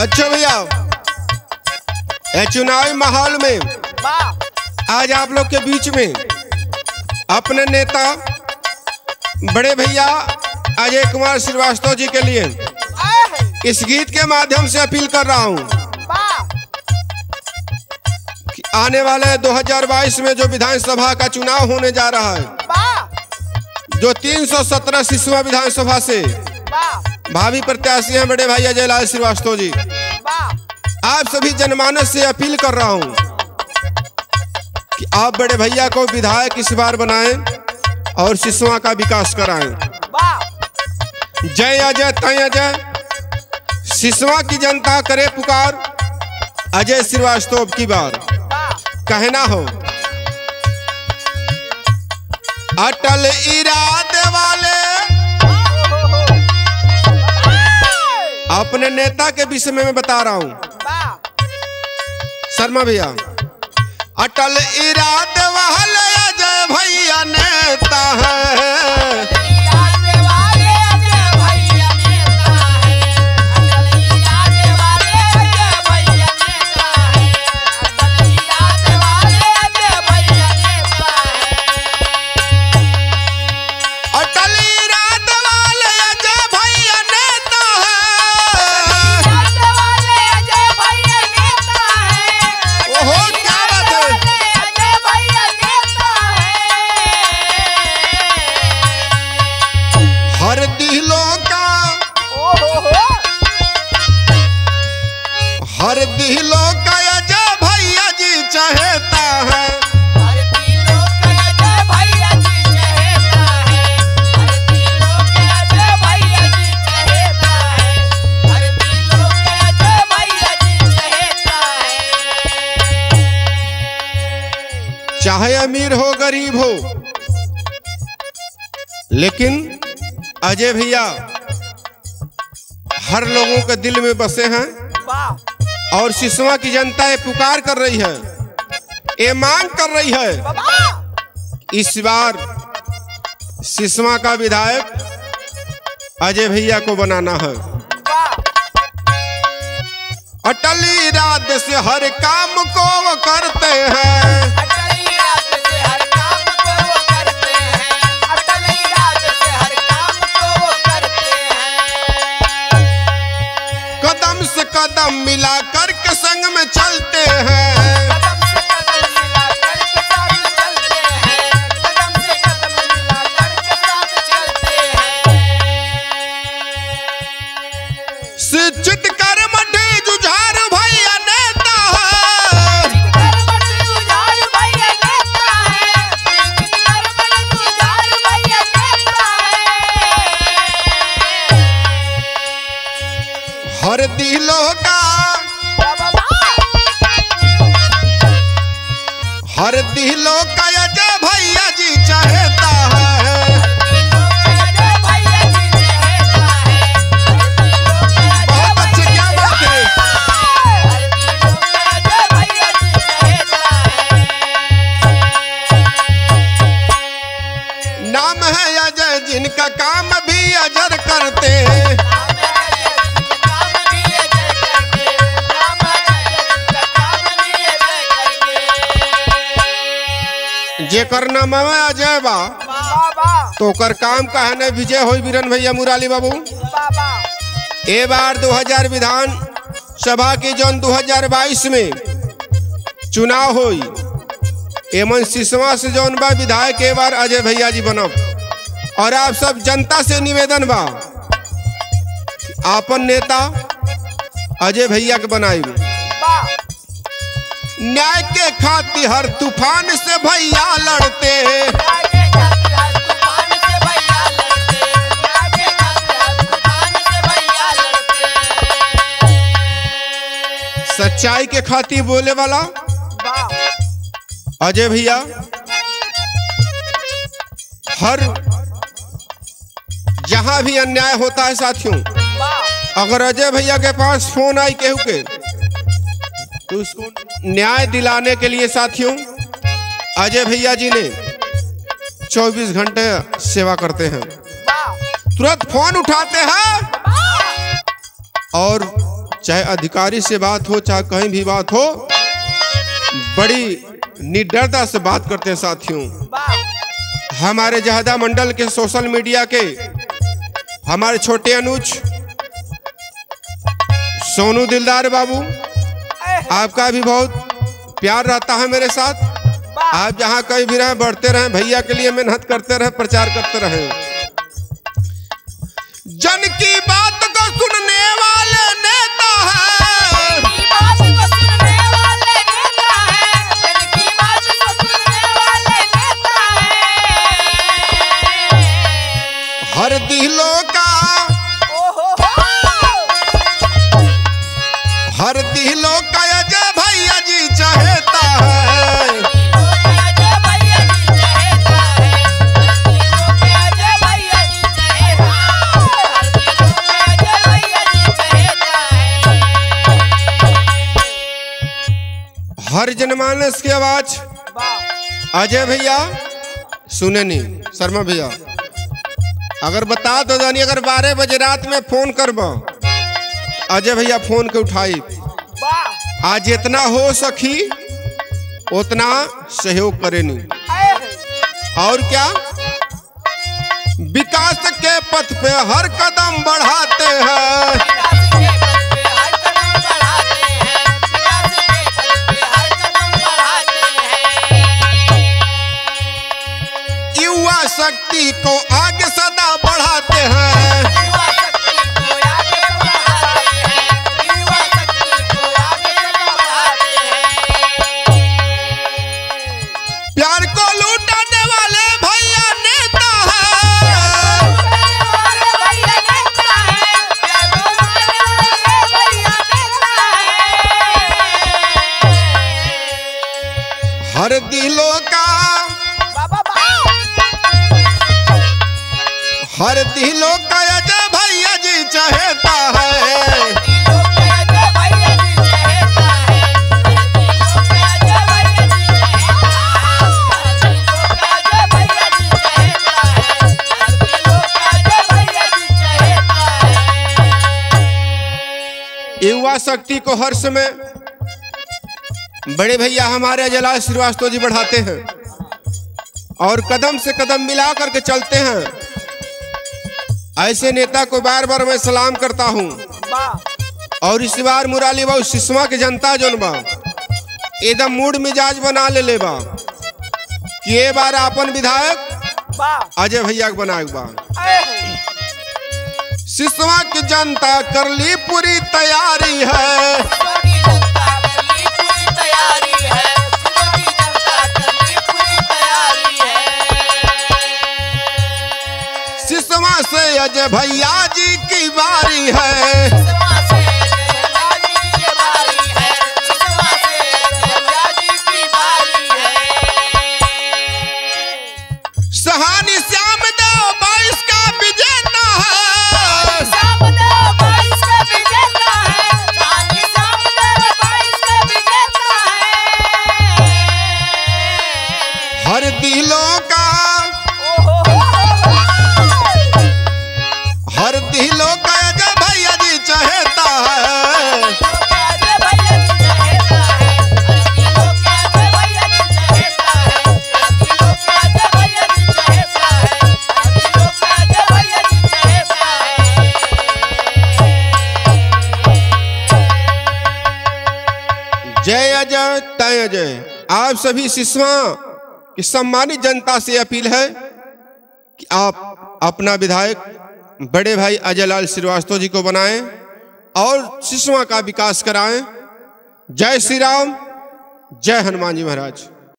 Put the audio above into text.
अच्छा भैया, चुनावी माहौल में आज आप लोग के बीच में अपने नेता बड़े भैया अजय कुमार श्रीवास्तव जी के लिए इस गीत के माध्यम से अपील कर रहा हूं कि आने वाले 2022 में जो विधानसभा का चुनाव होने जा रहा है, जो 317 सिसवा विधानसभा से भावी प्रत्याशी हैं बड़े भाई अजय लाल श्रीवास्तव जी, आप सभी जनमानस से अपील कर रहा हूं कि आप बड़े भैया को विधायक इस बार बनाएं और सिसवा का विकास कराएं। जय अजय तय अजय, सिसवा की जनता करे पुकार, अजय श्रीवास्तव की बार कहना हो। अटल इरादे वाले अपने नेता के विषय में मैं बता रहा हूं शर्मा भैया। अटल इरादे वाले अजय भैया नेता है, हर दिलों का अजय भैया जी चाहता है, हर दिलों का अजय भैया जी चाहता है, हर दिलों का अजय भैया जी चाहता है, हर दिलों का अजय भैया जी चाहता है। चाहे अमीर हो गरीब हो, लेकिन अजय भैया हर लोगों के दिल में बसे हैं और सिसवा की जनता ये पुकार कर रही है, ये मांग कर रही है इस बार सिसवा का विधायक अजय भैया को बनाना है। अटल इरादे से हर काम को वो करते हैं, अटल इरादे से हर काम को वो करते हैं, अटल इरादे से हर काम को वो करते हैं। कदम से कदम मिला करके संग में चलते हैं, कदम से कदम मिला करके साथ चलते हैं, कदम से कदम मिला करके साथ चलते हैं। शिक्षित कर्मठी जुझार भैया नेता है, कर्मठ जुझार भैया नेता है, कर्मठ जुझार भैया नेता है। हर दिलों का हर दिलों का अजय भैया जी चाहता है, बहुत अच्छे, क्या बात है। नाम है अजय जिनका काम भी अजर करते हैं, जेकर नाम है अजय बा तो कर काम का है न विजय होई बीरन भैया मुराली बाबू। ए बार 2000 विधान सभा की जौन 2022 में चुनाव होई, एमन सिसवा से जौन बा विधायक ए बार अजय भैया जी बनब। और आप सब जनता से निवेदन बा आपन नेता अजय भैया के बनाई। न्याय के खातिर हर तूफान से भैया लड़ते हैं, सच्चाई के खातिर बोले वाला अजय भैया हर जहां भी अन्याय होता है साथियों, अगर अजय भैया के पास फोन आई केहू के तो उसको न्याय दिलाने के लिए साथियों अजय भैया जी ने 24 घंटे सेवा करते हैं। तुरंत फोन उठाते हैं और चाहे अधिकारी से बात हो चाहे कहीं भी बात हो, बड़ी निडरता से बात करते हैं साथियों। हमारे जहदा मंडल के सोशल मीडिया के हमारे छोटे अनुज सोनू दिलदार बाबू, आपका भी बहुत प्यार रहता है मेरे साथ। आप जहां कहीं भी रहें बढ़ते रहें, भैया के लिए मेहनत करते रहें, प्रचार करते रहें। जन की बात को सुनने वाले नेता है, जन की बात को सुनने वाले नेता है, जन की बात को सुनने वाले नेता है। हर दिलों का, हर दिलों का अजय भैया जी चाहता है। हर जनमानस की आवाज अजय भैया सुने नहीं। शर्मा भैया अगर बता दो जानी, अगर 12 बजे रात में फोन करब अजय भैया फोन के उठाई। आज जितना हो सकी उतना सहयोग करे नहीं। और क्या, विकास के पथ पे हर कदम बढ़ाते हैं। युवा शक्ति को आगे सदा बढ़ाते हैं। प्यार को लूटाने वाले भैया नेता है। हर दिलों का, हर दिलों का अजय भैया जी चाहता है। युवा शक्ति को हर समय बड़े भैया हमारे अजयलाल श्रीवास्तव जी बढ़ाते हैं और कदम से कदम मिला करके चलते हैं। ऐसे नेता को बार बार मैं सलाम करता हूं। और इस बार मुराली बाबू सिसवा की जनता जोन बा एकदम मूड मिजाज बना ले बा कि ये बार अपन विधायक अजय भैया के बनाए बा। सिसवा की जनता कर ली पूरी तैयारी है। सिसवा से अजय भैया जी की बारी है। सहानी श्याम देव 22 का विजेता है। हर दिलों का, हर दिलों का अजय भैया जी चाहता है। जय अजय तय अजय। आप सभी सिसवा की सम्मानित जनता से अपील है कि आप अपना विधायक बड़े भाई अजयलाल श्रीवास्तव जी को बनाएं और सिसवा का विकास कराएं। जय श्री राम, जय हनुमान जी महाराज।